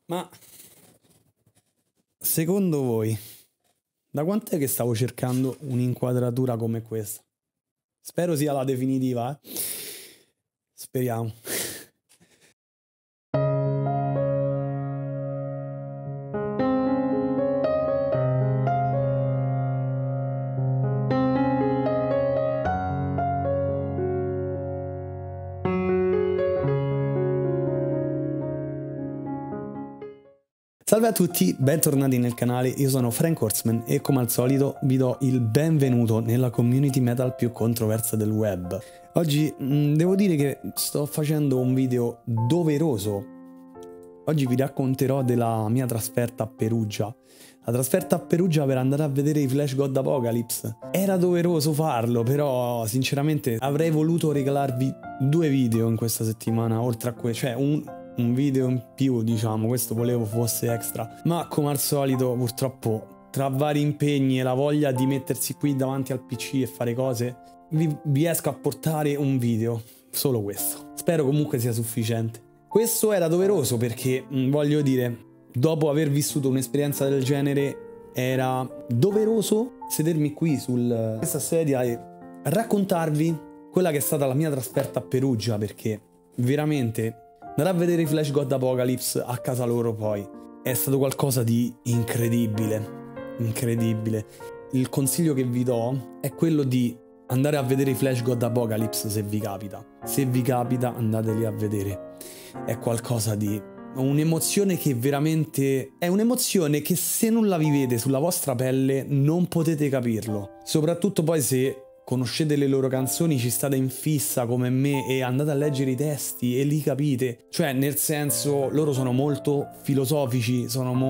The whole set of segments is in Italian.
Ma secondo voi, da quant'è che stavo cercando un'inquadratura come questa? Spero sia la definitiva, eh? Speriamo. Salve a tutti, bentornati nel canale, io sono Frank Horseman e come al solito vi do il benvenuto nella community metal più controversa del web. Oggi devo dire che sto facendo un video doveroso. Oggi vi racconterò della mia trasferta a Perugia. La trasferta a Perugia per andare a vedere i Flash God Apocalypse. Era doveroso farlo, però sinceramente avrei voluto regalarvi 2 video in questa settimana, oltre a questo, cioè un video in più, diciamo, questo volevo fosse extra, ma come al solito purtroppo tra vari impegni e la voglia di mettersi qui davanti al PC e fare cose vi riesco a portare un video, solo questo. Spero comunque sia sufficiente. Questo era doveroso perché voglio dire, dopo aver vissuto un'esperienza del genere era doveroso sedermi qui su questa sedia e raccontarvi quella che è stata la mia trasferta a Perugia, perché veramente andare a vedere i Flash God Apocalypse a casa loro poi è stato qualcosa di incredibile, incredibile. Il consiglio che vi do è quello di andare a vedere i Flash God Apocalypse se vi capita. Se vi capita andateli a vedere. È qualcosa di un'emozione che veramente è un'emozione che se non la vivete sulla vostra pelle non potete capirlo. Soprattutto poi se conoscete le loro canzoni, ci state in fissa come me e andate a leggere i testi e li capite. Cioè, nel senso, loro sono molto filosofici,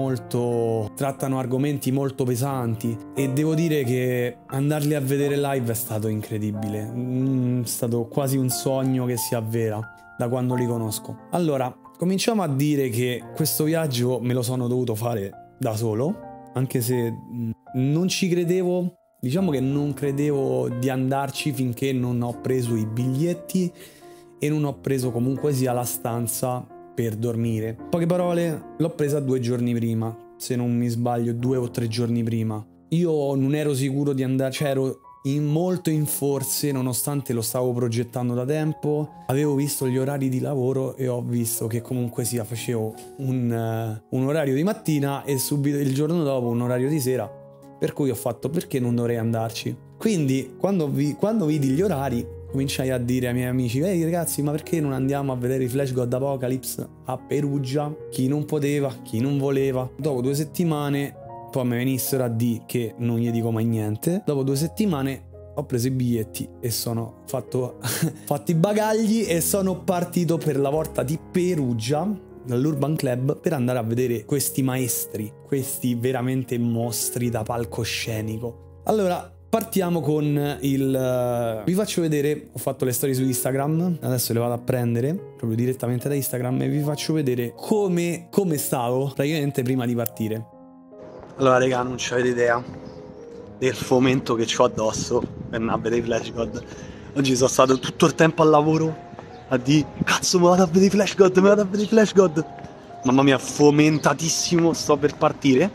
trattano argomenti molto pesanti e devo dire che andarli a vedere live è stato incredibile. È stato quasi un sogno che si avvera da quando li conosco. Allora, cominciamo a dire che questo viaggio me lo sono dovuto fare da solo, anche se non ci credevo. Diciamo che non credevo di andarci finché non ho preso i biglietti e non ho preso comunque sia la stanza per dormire. In poche parole, l'ho presa 2 giorni prima, se non mi sbaglio 2 o 3 giorni prima. Io non ero sicuro di andare, cioè ero molto in forze nonostante lo stavo progettando da tempo. Avevo visto gli orari di lavoro e ho visto che comunque sia facevo un orario di mattina e subito il giorno dopo un orario di sera. Per cui ho fatto, perché non dovrei andarci? Quindi quando vidi gli orari cominciai a dire ai miei amici: ehi ragazzi, ma perché non andiamo a vedere i Flash God Apocalypse a Perugia? Chi non poteva, chi non voleva. Dopo 2 settimane poi mi venissero a dire che non gli dico mai niente. Dopo 2 settimane ho preso i biglietti e sono fatto i bagagli e sono partito per la volta di Perugia dall'Urban Club per andare a vedere questi maestri, questi veramente mostri da palcoscenico. Allora, partiamo con vi faccio vedere, ho fatto le storie su Instagram, adesso le vado a prendere proprio direttamente da Instagram e vi faccio vedere come stavo praticamente prima di partire. Allora raga, non c'avete idea del fomento che ho addosso per andare a vedere i Flash God. Oggi sono stato tutto il tempo al lavoro a dire: cazzo, mi vado a vedere i Flash God, mi vado a vedere i Flash God. Mamma mia, fomentatissimo, sto per partire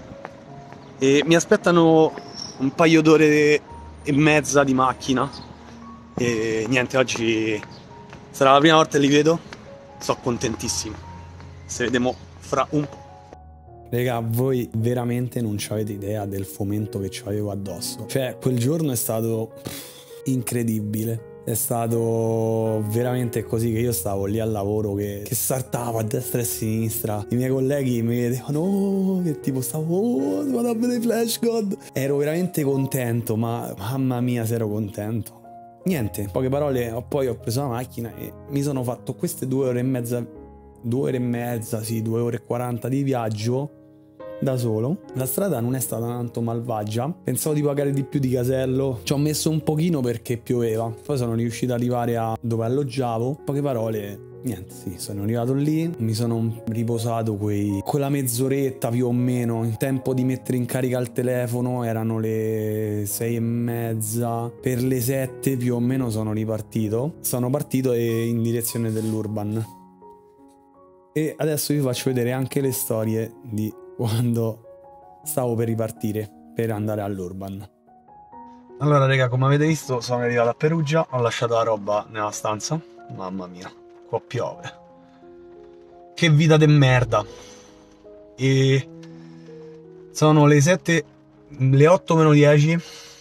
e mi aspettano un paio d'ore e mezza di macchina e niente, oggi sarà la prima volta che li vedo, sono contentissimo. Se vediamo fra un po'. Raga, voi veramente non avete idea del fomento che avevo addosso. Cioè, quel giorno è stato incredibile. È stato veramente così, che io stavo lì al lavoro che saltavo a destra e a sinistra. I miei colleghi mi vedevano, oh, che tipo stavo, vado a vedere Flash God. Ero veramente contento, ma mamma mia se ero contento. Niente, in poche parole, poi ho preso la macchina e mi sono fatto queste 2 ore e mezza, 2 ore e mezza, sì, 2 ore e 40 di viaggio da solo. La strada non è stata tanto malvagia, pensavo di pagare di più di casello, ci ho messo un pochino perché pioveva, poi sono riuscito ad arrivare a dove alloggiavo. In poche parole, niente, sì, sono arrivato lì, mi sono riposato quella mezz'oretta più o meno, in tempo di mettere in carica il telefono. Erano le 6:30, per le 7 più o meno sono partito e in direzione dell'Urban. E adesso vi faccio vedere anche le storie di quando stavo per ripartire per andare all'Urban. Allora raga, come avete visto sono arrivato a Perugia, ho lasciato la roba nella stanza. Mamma mia, qua piove. Che vita de merda. E sono le 8 meno 10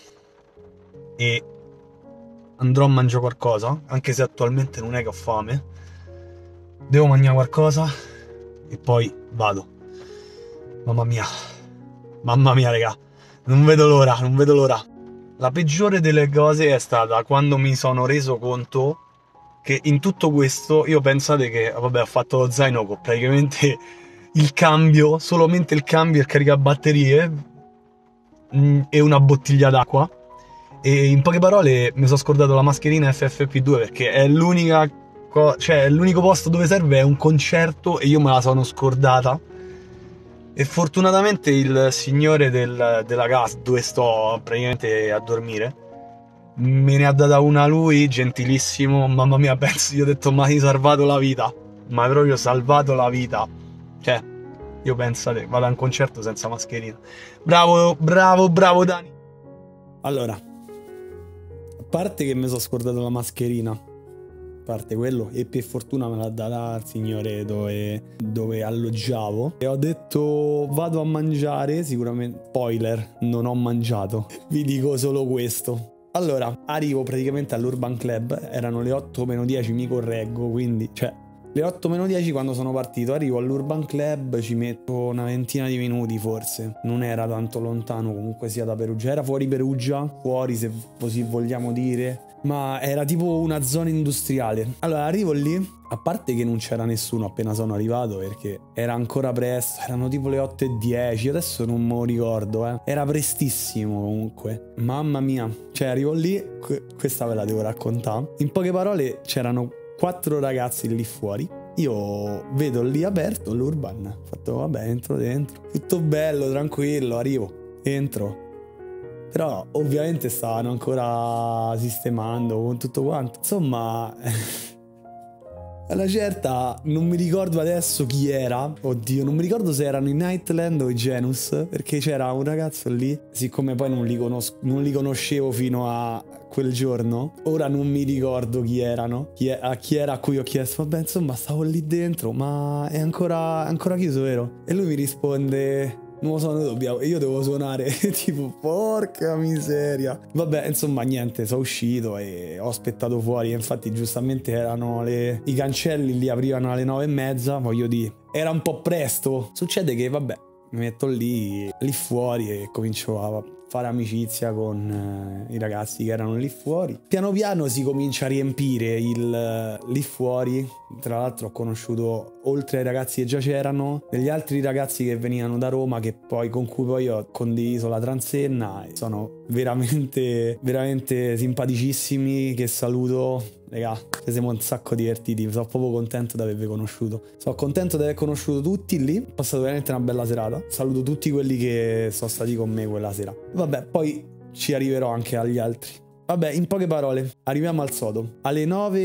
e andrò a mangiare qualcosa, anche se attualmente non è che ho fame. Devo mangiare qualcosa e poi vado. Mamma mia, raga, non vedo l'ora, non vedo l'ora. La peggiore delle cose è stata quando mi sono reso conto che in tutto questo io pensate che, vabbè, ho fatto lo zaino con praticamente il cambio, solamente il cambio, il caricabatterie e una bottiglia d'acqua. E in poche parole mi sono scordato la mascherina FFP2 perché è l'unica cioè l'unico posto dove serve è un concerto e io me la sono scordata. E fortunatamente il signore della casa dove sto praticamente a dormire me ne ha data una lui, gentilissimo. Mamma mia, penso, gli ho detto ma hai salvato la vita, ma hai proprio salvato la vita. Cioè, io pensate, vado a un concerto senza mascherina. Bravo, bravo, bravo Dani. Allora, a parte che mi sono scordato la mascherina, a parte quello, e per fortuna me l'ha data il signore dove alloggiavo, e ho detto vado a mangiare, sicuramente, spoiler, non ho mangiato, vi dico solo questo. Allora, arrivo praticamente all'Urban Club, erano le 8 meno 10, mi correggo, quindi, cioè, le 8 meno 10 quando sono partito, arrivo all'Urban Club, ci metto una ventina di minuti forse, non era tanto lontano comunque sia da Perugia, era fuori Perugia, fuori se così vogliamo dire, ma era tipo una zona industriale. Allora arrivo lì, a parte che non c'era nessuno appena sono arrivato perché era ancora presto, erano tipo le 8:10, adesso non me lo ricordo, era prestissimo comunque. Mamma mia, cioè arrivo lì, questa ve la devo raccontare. In poche parole c'erano 4 ragazzi lì fuori. Io vedo lì aperto l'Urban, ho fatto vabbè, entro dentro, tutto bello, tranquillo, arrivo, entro. Però ovviamente stavano ancora sistemando con tutto quanto. Insomma, alla certa non mi ricordo adesso chi era. Oddio, non mi ricordo se erano i Nightland o i Genus, perché c'era un ragazzo lì. Siccome poi non li conoscevo fino a quel giorno, ora non mi ricordo chi erano, chi era a cui ho chiesto vabbè, insomma, stavo lì dentro, ma è ancora chiuso, vero? E lui mi risponde non lo so, io devo suonare. Tipo, porca miseria. Vabbè, insomma, niente, sono uscito e ho aspettato fuori. Infatti, giustamente erano i cancelli li aprivano alle 9:30. Voglio dire, era un po' presto. Succede che, vabbè, mi metto lì fuori e comincio a fare amicizia con i ragazzi che erano lì fuori. Piano piano si comincia a riempire lì fuori. Tra l'altro ho conosciuto, oltre ai ragazzi che già c'erano, degli altri ragazzi che venivano da Roma con cui poi ho condiviso la transenna, e sono veramente veramente simpaticissimi, che saluto. Raga, ci siamo un sacco divertiti, sono proprio contento di avervi conosciuto. Sono contento di aver conosciuto tutti lì, ho passato veramente una bella serata. Saluto tutti quelli che sono stati con me quella sera. Vabbè, poi ci arriverò anche agli altri. Vabbè, in poche parole, arriviamo al sodo. Alle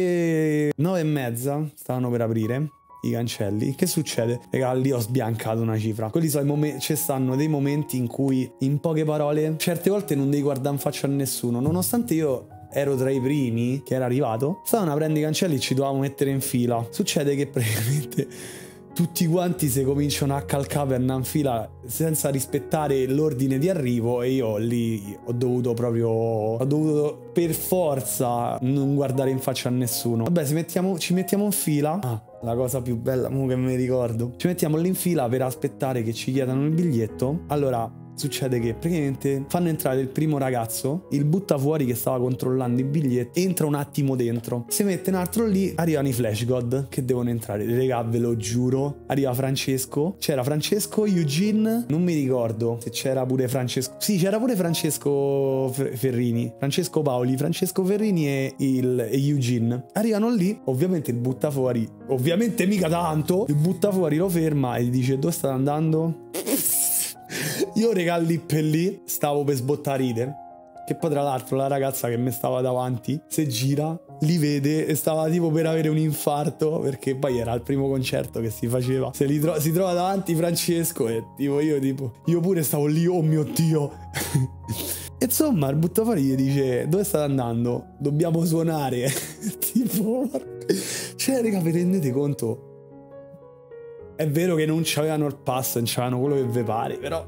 9:30 stavano per aprire i cancelli. Che succede? Raga, lì ho sbiancato una cifra. Quelli sono i momenti, ci stanno dei momenti in cui, in poche parole, certe volte non devi guardare in faccia a nessuno, nonostante io ero tra i primi che era arrivato. Stavano aprendo i cancelli e ci dovevamo mettere in fila. Succede che praticamente tutti quanti si cominciano a calcare per andare in fila senza rispettare l'ordine di arrivo, e io lì ho dovuto per forza non guardare in faccia a nessuno. Vabbè, ci mettiamo in fila. La cosa più bella che mi ricordo, ci mettiamo lì in fila per aspettare che ci chiedano il biglietto. Allora succede che praticamente fanno entrare il primo ragazzo, il butta fuori che stava controllando i biglietti, entra un attimo dentro, si mette un altro lì, arrivano i Flash God che devono entrare. Raga, ve lo giuro, arriva Francesco, c'era Francesco, Eugene, non mi ricordo se c'era pure Francesco, sì, c'era pure Francesco Ferrini, Francesco Paoli, Francesco Ferrini e Eugene. Arrivano lì, ovviamente il butta fuori, ovviamente mica tanto, il butta fuori lo ferma e gli dice dove state andando? Io raga lì per lì stavo per sbottare ridere, che poi tra l'altro la ragazza che mi stava davanti si gira li vede e stava tipo per avere un infarto, perché poi era il primo concerto che si faceva. Si trova davanti Francesco e io pure stavo lì, oh mio Dio. E insomma il buttafari gli dice: dove state andando? Dobbiamo suonare. Tipo, cioè raga, vi rendete conto? È vero che non c'avevano il pass, non c'avevano quello che vi pare, però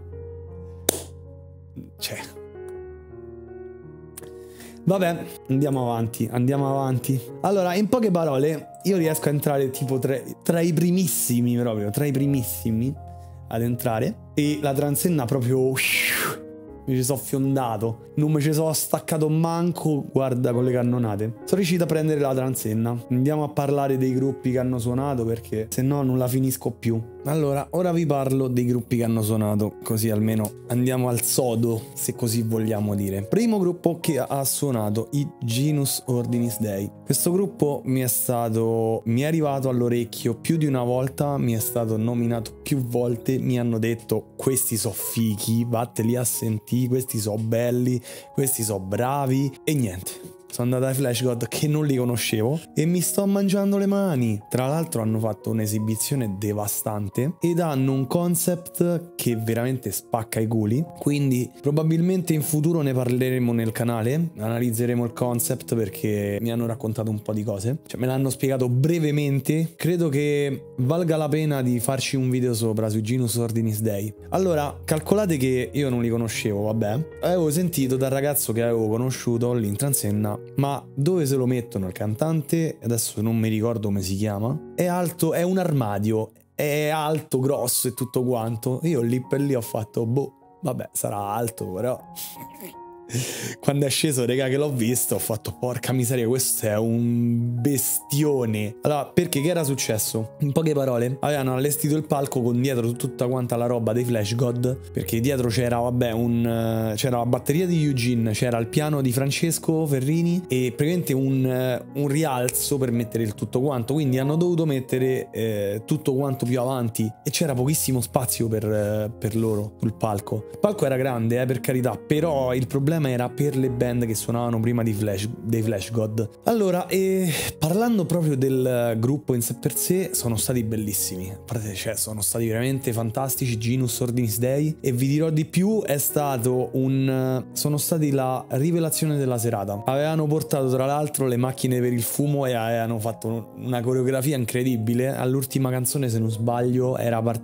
cioè vabbè, andiamo avanti. Allora, in poche parole, io riesco a entrare tipo tra i primissimi ad entrare, e la transenna proprio mi ci sono fiondato, non mi ci sono staccato manco, guarda, con le cannonate. Sono riuscito a prendere la transenna. Andiamo a parlare dei gruppi che hanno suonato, perché se no non la finisco più. Allora, ora vi parlo dei gruppi che hanno suonato, così almeno andiamo al sodo, se così vogliamo dire. Primo gruppo che ha suonato, i Genus Ordinis Dei. Questo gruppo mi è arrivato all'orecchio più di una volta, mi è stato nominato più volte, mi hanno detto: questi so fichi, vatteli a sentire, questi so belli, questi so bravi, e niente. Sono andato ai Flash God che non li conoscevo e mi sto mangiando le mani. Tra l'altro hanno fatto un'esibizione devastante ed hanno un concept che veramente spacca i culi, quindi probabilmente in futuro ne parleremo nel canale, analizzeremo il concept perché mi hanno raccontato un po' di cose, cioè me l'hanno spiegato brevemente. Credo che valga la pena di farci un video sopra sui Genus Ordinis Dei. Allora, calcolate che io non li conoscevo, vabbè, avevo sentito dal ragazzo che avevo conosciuto lì in transenna: ma dove se lo mettono il cantante? Adesso non mi ricordo come si chiama. È alto, è un armadio, è alto, grosso e tutto quanto. Io lì per lì ho fatto, boh, vabbè, sarà alto, però quando è sceso, raga, che l'ho visto, ho fatto: porca miseria, questo è un bestione. Allora, perché che era successo? In poche parole, avevano allestito il palco con dietro tutta quanta la roba dei Flash God, perché dietro c'era, vabbè, c'era la batteria di Eugene, c'era il piano di Francesco Ferrini e praticamente un rialzo per mettere il tutto quanto, quindi hanno dovuto mettere tutto quanto più avanti e c'era pochissimo spazio per loro sul palco. Il palco era grande, per carità, però il problema era per le band che suonavano prima dei Flash God. Allora, parlando proprio del gruppo in sé per sé, sono stati bellissimi, cioè sono stati veramente fantastici, Genus Ordinis Dei, e vi dirò di più, sono stati la rivelazione della serata. Avevano portato tra l'altro le macchine per il fumo e avevano fatto una coreografia incredibile. All'ultima canzone, se non sbaglio,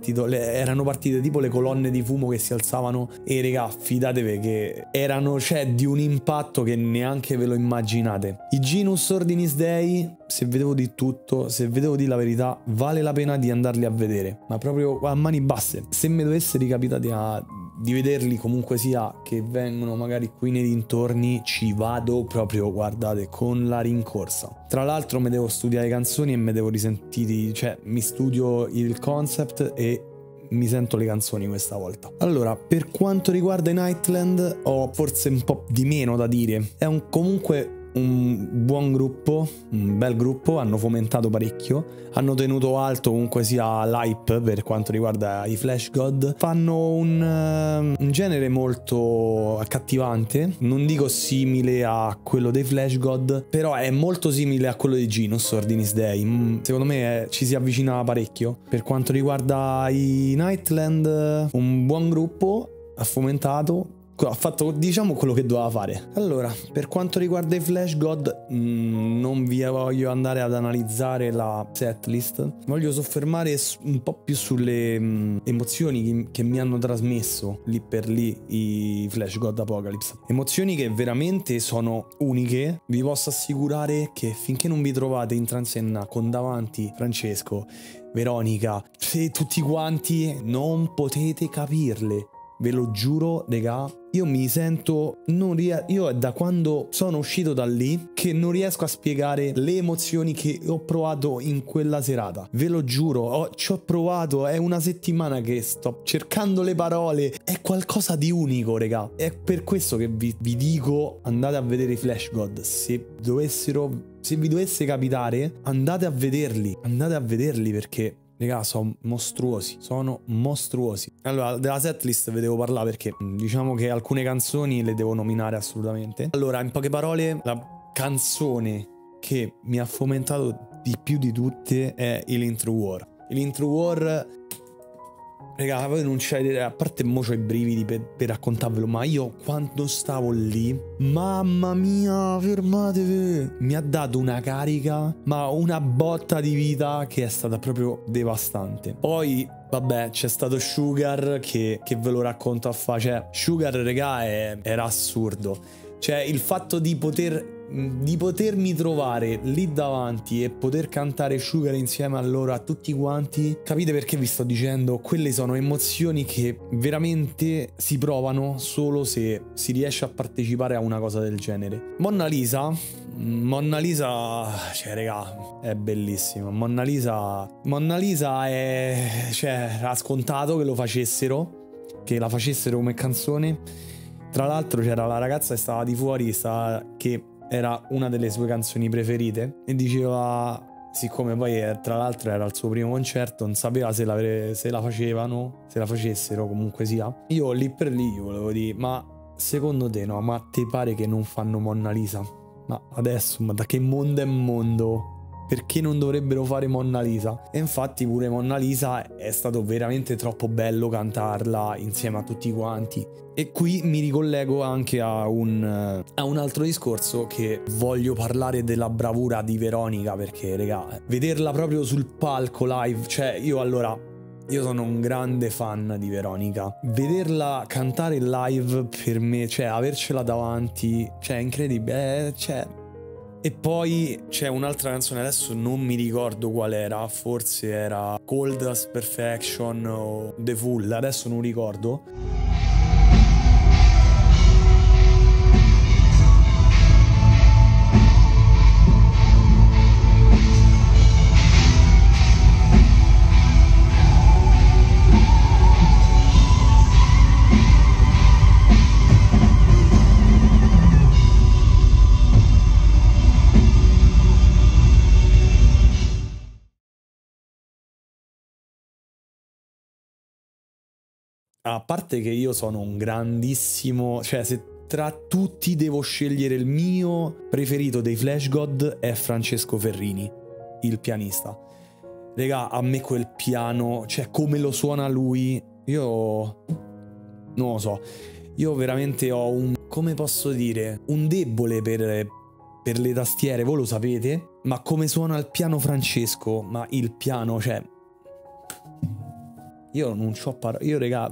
erano partite tipo le colonne di fumo che si alzavano, e raga, fidatevi che erano, cioè, di un impatto che neanche ve lo immaginate. I Genus Ordinis Dei, se vedevo di tutto, se vedevo di la verità, vale la pena di andarli a vedere, ma proprio a mani basse. Se mi dovesse ricapitare di vederli, comunque sia, che vengono magari qui nei dintorni, ci vado proprio, guardate, con la rincorsa. Tra l'altro mi devo studiare le canzoni e mi devo risentire, cioè mi studio il concept e mi sento le canzoni questa volta. Allora, per quanto riguarda i Nightland, ho forse un po' di meno da dire. È comunque un buon gruppo, un bel gruppo, hanno fomentato parecchio, hanno tenuto alto comunque sia l'hype per quanto riguarda i Flash God. Fanno un genere molto accattivante, non dico simile a quello dei Flash God, però è molto simile a quello di Genus Ordinis Dei. Secondo me ci si avvicina parecchio. Per quanto riguarda i Nightland, un buon gruppo, ha fomentato, ha fatto, diciamo, quello che doveva fare. Allora, per quanto riguarda i Flash God, non vi voglio andare ad analizzare la setlist, voglio soffermare un po' più sulle emozioni che mi hanno trasmesso lì per lì i Flash God Apocalypse. Emozioni che veramente sono uniche. Vi posso assicurare che finché non vi trovate in transenna con davanti Francesco, Veronica e tutti quanti, non potete capirle. Ve lo giuro, regà, io mi sento, io è da quando sono uscito da lì che non riesco a spiegare le emozioni che ho provato in quella serata. Ve lo giuro, ci ho provato, è una settimana che sto cercando le parole, è qualcosa di unico, regà. È per questo che vi dico, andate a vedere i Flash God. Se vi dovesse capitare, andate a vederli perché, raga, sono mostruosi. Allora, della setlist ve devo parlare perché diciamo che alcune canzoni le devo nominare assolutamente. Allora, in poche parole, la canzone che mi ha fomentato di più di tutte è l'Intro War. L'Intro War, raga, voi non c'è idea, a parte mo c'ho i brividi per raccontarvelo, ma io quando stavo lì, mamma mia, fermatevi, mi ha dato una carica, ma una botta di vita che è stata proprio devastante. Poi vabbè, c'è stato Sugar che ve lo racconto a fa, cioè Sugar, raga, era assurdo. Cioè il fatto di potermi trovare lì davanti e poter cantare Sugar insieme a loro, a tutti quanti, capite perché vi sto dicendo? Quelle sono emozioni che veramente si provano solo se si riesce a partecipare a una cosa del genere. Mona Lisa, cioè raga, è bellissima. Mona Lisa è, cioè, era scontato che lo facessero, che la facessero come canzone. Tra l'altro c'era la ragazza che stava di fuori, che era una delle sue canzoni preferite, e diceva, siccome poi tra l'altro era il suo primo concerto, non sapeva se la facessero, comunque sia. Io lì per lì gli volevo dire, ma secondo te no, ma te pare che non fanno Mona Lisa? Ma adesso, ma da che mondo è mondo? Perché non dovrebbero fare Mona Lisa? E infatti pure Mona Lisa è stato veramente troppo bello cantarla insieme a tutti quanti. E qui mi ricollego anche a un altro discorso, che voglio parlare della bravura di Veronica, perché raga, vederla proprio sul palco live, cioè io sono un grande fan di Veronica. Vederla cantare live per me, cioè avercela davanti, cioè è incredibile, cioè. E poi c'è un'altra canzone, adesso non mi ricordo qual era, forse era Cold as Perfection o The Fool, adesso non ricordo. A parte che io sono un grandissimo, cioè se tra tutti devo scegliere il mio preferito dei Flash God è Francesco Ferrini, il pianista. Raga, a me quel piano, cioè come lo suona lui, io non lo so. Io veramente ho come posso dire, un debole per le tastiere, voi lo sapete, ma come suona il piano Francesco, ma il piano, cioè io non c'ho parole. Io, raga,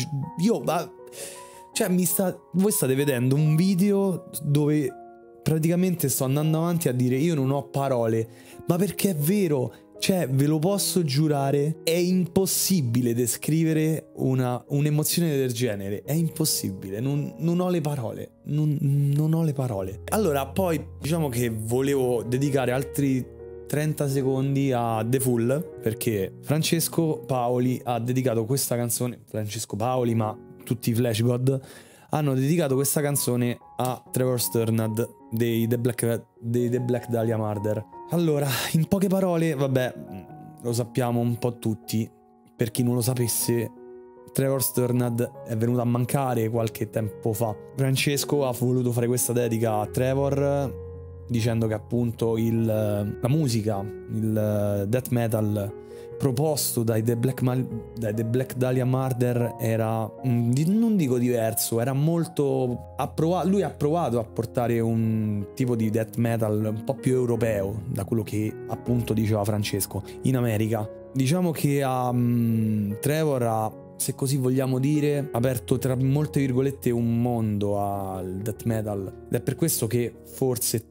cioè voi state vedendo un video dove praticamente sto andando avanti a dire io non ho parole, ma perché è vero, cioè ve lo posso giurare, è impossibile descrivere un'emozione del genere, è impossibile, non ho le parole, non ho le parole. Allora, poi diciamo che volevo dedicare altri 30 secondi a The Fool, perché Francesco Paoli ha dedicato questa canzone, Francesco Paoli, ma tutti i Flash God hanno dedicato questa canzone a Trevor Sturnad dei The Black Dahlia Murder. Allora, in poche parole, vabbè, lo sappiamo un po' tutti, per chi non lo sapesse, Trevor Sturnad è venuto a mancare qualche tempo fa. Francesco ha voluto fare questa dedica a Trevor, dicendo che appunto la musica, il death metal proposto dai The Black Dahlia Murder era, non dico diverso, era molto lui ha provato a portare un tipo di death metal un po' più europeo, da quello che appunto diceva Francesco, in America. Diciamo che Trevor ha, se così vogliamo dire, aperto tra molte virgolette un mondo al death metal, ed è per questo che forse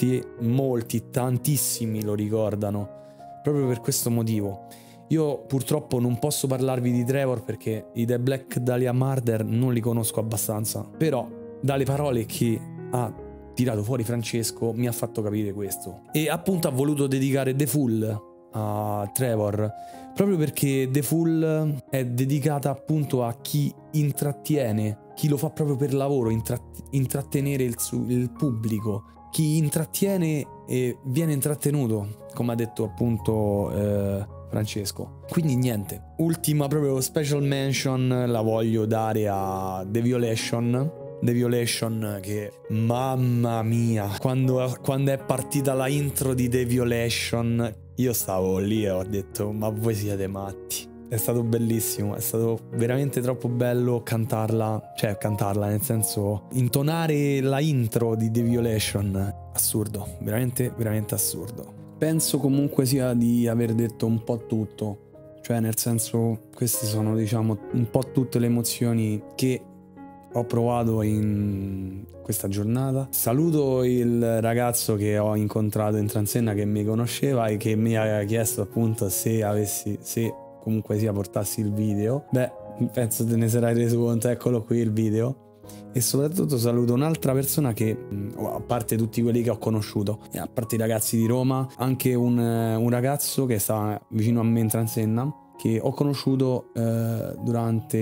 tantissimi lo ricordano, proprio per questo motivo. Io purtroppo non posso parlarvi di Trevor perché i The Black Dahlia Murder non li conosco abbastanza, però dalle parole che ha tirato fuori Francesco mi ha fatto capire questo, e appunto ha voluto dedicare The Fool a Trevor, proprio perché The Fool è dedicata appunto a chi intrattiene, chi lo fa proprio per lavoro, intrattenere il pubblico, chi intrattiene e viene intrattenuto, come ha detto appunto Francesco. Quindi niente, ultima proprio special mention la voglio dare a The Violation, The Violation, che mamma mia, quando è partita la intro di The Violation io stavo lì e ho detto ma voi siete matti. È stato bellissimo, è stato veramente troppo bello cantarla nel senso intonare la intro di The Violation. Assurdo, veramente veramente assurdo. Penso comunque sia di aver detto un po' tutto, cioè nel senso queste sono diciamo un po' tutte le emozioni che ho provato in questa giornata. Saluto il ragazzo che ho incontrato in Transenna che mi conosceva e che mi aveva chiesto appunto se comunque sia portassi il video. Beh, penso te ne sarai reso conto, eccolo qui il video. E soprattutto saluto un'altra persona che, a parte tutti quelli che ho conosciuto, a parte i ragazzi di Roma, anche un ragazzo che sta vicino a me in Transenna, che ho conosciuto durante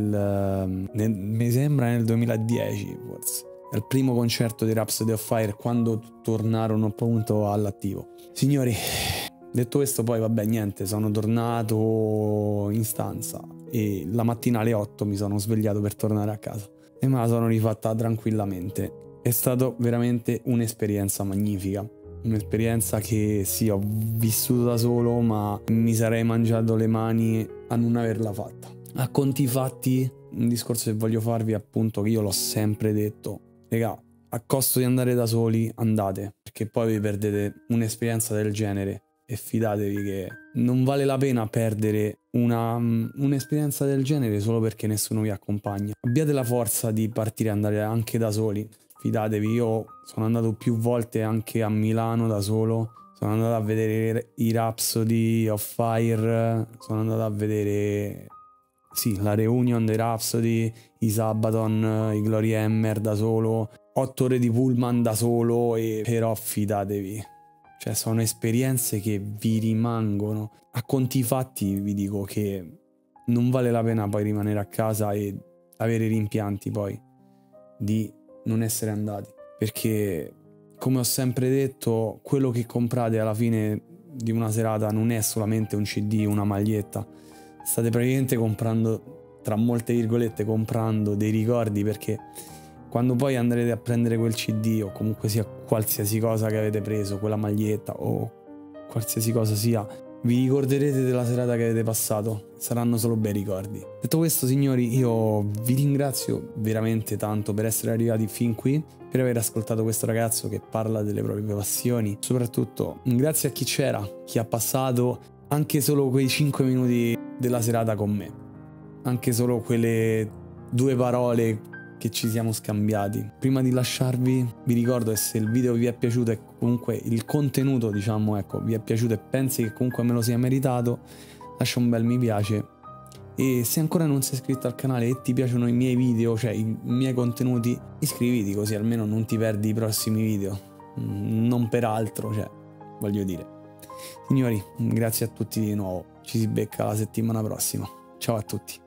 mi sembra nel 2010 forse, al primo concerto di Rhapsody of Fire, quando tornarono appunto all'attivo. Signori, detto questo, poi vabbè niente, sono tornato in stanza e la mattina alle 8 mi sono svegliato per tornare a casa e me la sono rifatta tranquillamente. È stato veramente un'esperienza magnifica, un'esperienza che sì, ho vissuto da solo, ma mi sarei mangiato le mani a non averla fatta. A conti fatti, un discorso che voglio farvi è appunto che io l'ho sempre detto, regà, a costo di andare da soli andate, perché poi vi perdete un'esperienza del genere. E fidatevi che non vale la pena perdere un'esperienza del genere solo perché nessuno vi accompagna. Abbiate la forza di partire e andare anche da soli. Fidatevi, io sono andato più volte anche a Milano da solo. Sono andato a vedere i Rhapsody of Fire. Sono andato a vedere la reunion dei Rhapsody, i Sabaton, i Glory Hammer da solo, 8 ore di pullman da solo. Però fidatevi, cioè sono esperienze che vi rimangono. A conti fatti vi dico che non vale la pena poi rimanere a casa e avere rimpianti poi di non essere andati, perché come ho sempre detto, quello che comprate alla fine di una serata non è solamente un CD, una maglietta, state praticamente comprando, tra molte virgolette, comprando dei ricordi, perché quando poi andrete a prendere quel CD o comunque sia qualsiasi cosa che avete preso, quella maglietta o qualsiasi cosa sia, vi ricorderete della serata che avete passato, saranno solo bei ricordi. Detto questo, signori, io vi ringrazio veramente tanto per essere arrivati fin qui, per aver ascoltato questo ragazzo che parla delle proprie passioni. Soprattutto grazie a chi c'era, chi ha passato anche solo quei 5 minuti della serata con me, anche solo quelle 2 parole che ci siamo scambiati. Prima di lasciarvi vi ricordo che se il video vi è piaciuto e comunque il contenuto diciamo vi è piaciuto e pensi che comunque me lo sia meritato, lascia un bel mi piace, e se ancora non sei iscritto al canale e ti piacciono i miei video, cioè i miei contenuti, iscriviti così almeno non ti perdi i prossimi video, non per altro, cioè voglio dire. Signori, grazie a tutti di nuovo, ci si becca la settimana prossima, ciao a tutti.